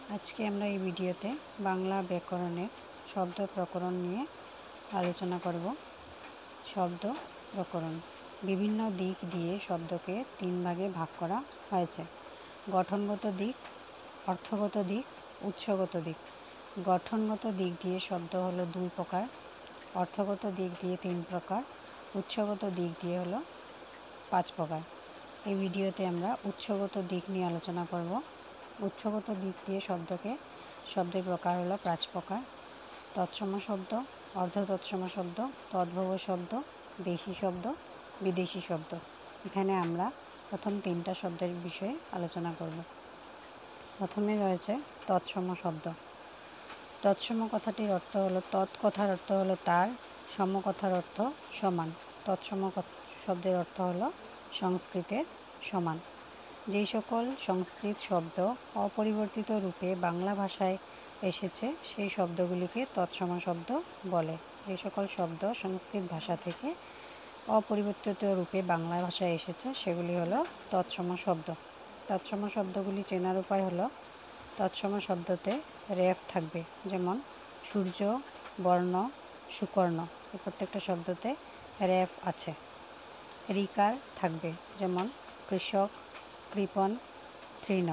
আজকে আমরা এই ভিডিওতে বাংলা ব্যাকরণের শব্দ প্রকরণ নিয়ে আলোচনা করব। শব্দ প্রকরণ বিভিন্ন দিক দিয়ে শব্দকে 3 ভাগে ভাগ করা হয়েছে: গঠনগত দিক, অর্থগত দিক, উৎসগত দিক। গঠনগত দিক দিয়ে শব্দ হলো 2 প্রকার, অর্থগত দিক দিয়ে 3 প্রকার, উৎসগত দিক দিয়ে হলো 5 প্রকার। এই ভিডিওতে আমরা উৎসগত দিক নিয়ে আলোচনা করব। উৎসগত দিক দিয়ে শব্দের প্রকার হলো 5 প্রকার: তৎসম শব্দ, অর্ধতৎসম শব্দ, তদ্ভব শব্দ, দেশি শব্দ, বিদেশি শব্দ। এখানে আমরা প্রথম 3টা শব্দের বিষয়ে আলোচনা করব। প্রথমে রয়েছে তৎসম শব্দ। তৎসম কথাটির অর্থ হলো, তৎ কথার অর্থ হলো তার, সম কথার অর্থ সমান। তৎসম শব্দের অর্থ হলো সংস্কৃতের সমান। যেই সকল সংস্কৃত শব্দ অপরিবর্তিত রূপে বাংলা ভাষায় এসেছে সেই শব্দগুলিকে তৎসম শব্দ বলে। যে সকল শব্দ সংস্কৃত ভাষা থেকে অপরিবর্তিত রূপে বাংলা ভাষায় এসেছে সেগুলি হলো তৎসম শব্দ। তৎসম শব্দগুলি চেনার উপায় হলো, তৎসম শব্দতে রেফ থাকবে, যেমন সূর্য, বর্ণ, সুকর্ণ, এই প্রত্যেকটা শব্দতে রেফ আছে। রিকার থাকবে, যেমন কৃষক, কৃপণ, তৃণ।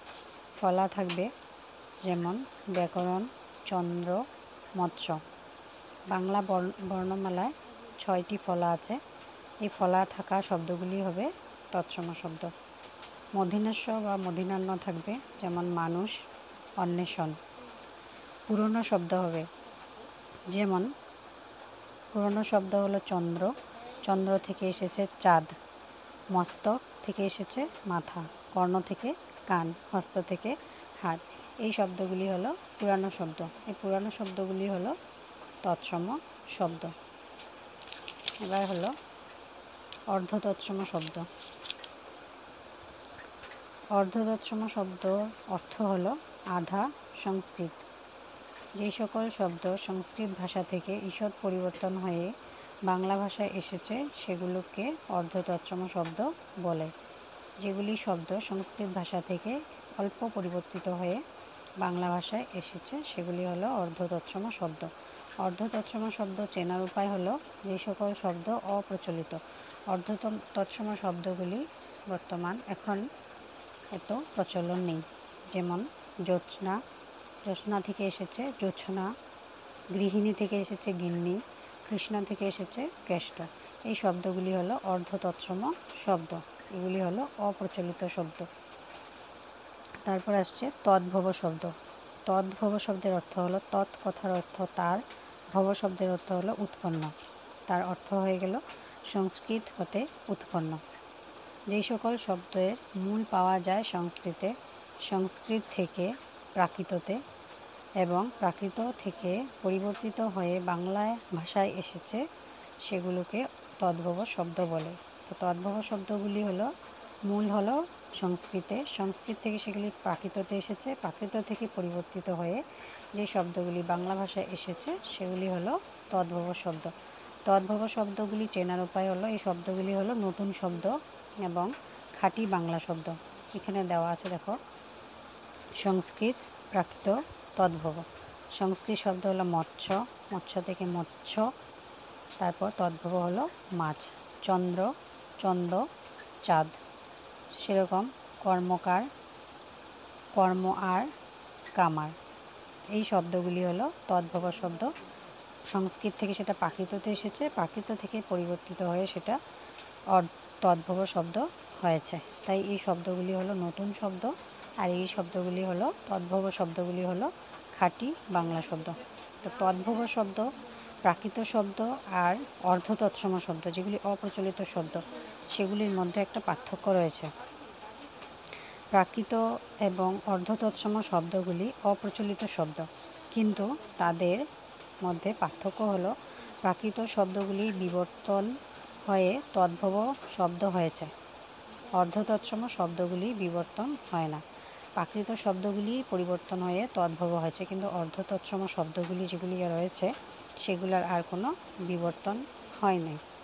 ফলা থাকবে, যেমন ব্যাকরণ, চন্দ্র, মৎস্য। বাংলা বর্ণমালায় 6টি ফলা আছে। এই ফলা থাকা শব্দগুলি হবে তৎসম শব্দ। মূর্ধন্যাস্য বা মূর্ধন্য থাকবে, যেমন মানুষ, অন্বেষণ। পুরনো শব্দ হবে, যেমন পুরনো শব্দ হলো চন্দ্র, চন্দ্র থেকে এসেছে চাঁদ। মস্তক থেকে এসেছে মাথা, কর্ণ থেকে কান, হস্ত থেকে হাত। এই শব্দগুলি হলো পুরানো শব্দ। এই পুরানো শব্দগুলি হলো তৎসম শব্দ। এবার হলো অর্ধতৎসম শব্দ। অর্ধতৎসম শব্দ অর্থ হলো আধা সংস্কৃত। যেই সকল শব্দ সংস্কৃত ভাষা থেকে ঈষৎ পরিবর্তন হয়ে বাংলা ভাষায় এসেছে সেগুলোকে অর্ধতৎসম শব্দ বলে। যেগুলি শব্দ সংস্কৃত ভাষা থেকে অল্প পরিবর্তিত হয়ে বাংলা ভাষায় এসেছে সেগুলি হলো অর্ধতৎসম শব্দ। অর্ধতৎসম শব্দ চেনার উপায় হলো, যে সকল শব্দ অপ্রচলিত। অর্ধতৎসম শব্দগুলি বর্তমান এখন এত প্রচলন নেই, যেমন জ্যোৎস্না, জ্যোৎস্না থেকে এসেছে জোছনা, গৃহিণী থেকে এসেছে গিন্নি, কৃষ্ণ থেকে এসেছে কেষ্ট। এই শব্দগুলি হলো অর্ধতৎসম শব্দ। এগুলি হলো অপ্রচলিত শব্দ। তারপর আসছে তদ্ভব শব্দ। তদ্ভব শব্দের অর্থ হলো, তৎ কথার অর্থ তার, ভব শব্দের অর্থ হলো উৎপন্ন। তার অর্থ হয়ে গেল সংস্কৃত হতে উৎপন্ন। যেই সকল শব্দের মূল পাওয়া যায় সংস্কৃতে, সংস্কৃত থেকে প্রাকৃততে এবং প্রাকৃত থেকে পরিবর্তিত হয়ে বাংলা ভাষায় এসেছে সেগুলোকে তদ্ভব শব্দ বলে। তো তদ্ভব শব্দগুলি হলো, মূল হলো সংস্কৃতে, সংস্কৃত থেকে সেগুলি প্রাকৃততে এসেছে, প্রাকৃত থেকে পরিবর্তিত হয়ে যে শব্দগুলি বাংলা ভাষায় এসেছে সেগুলি হলো তদ্ভব শব্দ। তদ্ভব শব্দগুলি চেনার উপায় হলো, এই শব্দগুলি হলো নতুন শব্দ এবং খাঁটি বাংলা শব্দ। এখানে দেওয়া আছে, দেখো, সংস্কৃত, প্রাকৃত, তদ্ভব। সংস্কৃত শব্দ হলো মৎস্য, মৎস্য থেকে মৎস্য। তারপর তদ্ভব হলো মাছ, চন্দ্র, চন্দ্র, চাঁদ। সেরকম কর্মকার, কর্ম আর কামার। এই শব্দগুলি হলো তদ্ভব শব্দ। সংস্কৃত থেকে সেটা প্রাকৃততে এসেছে, প্রাকৃত থেকে পরিবর্তিত হয়ে সেটা তদ্ভব শব্দ হয়েছে। তাই এই শব্দগুলি হলো নতুন শব্দ, আর এই শব্দগুলি হলো তদ্ভব শব্দগুলি হলো খাঁটি বাংলা শব্দ। তো তদ্ভব শব্দ, প্রাকৃত শব্দ আর অর্ধতৎসম শব্দ যেগুলি অপ্রচলিত শব্দ, সেগুলির মধ্যে একটা পার্থক্য রয়েছে। প্রাকৃত এবং অর্ধতৎসম শব্দগুলি অপ্রচলিত শব্দ, কিন্তু তাদের মধ্যে পার্থক্য হলো প্রাকৃত শব্দগুলি বিবর্তন হয়ে তদ্ভব শব্দ হয়েছে, অর্ধতৎসম শব্দগুলি বিবর্তন হয় না। প্রাকৃত শব্দগুলি পরিবর্তন হয়ে তদ্ভব হয়েছে, কিন্তু অর্ধতৎসম শব্দগুলি যেগুলি রয়েছে সেগুলোর আর কোনো বিবর্তন হয় নাই।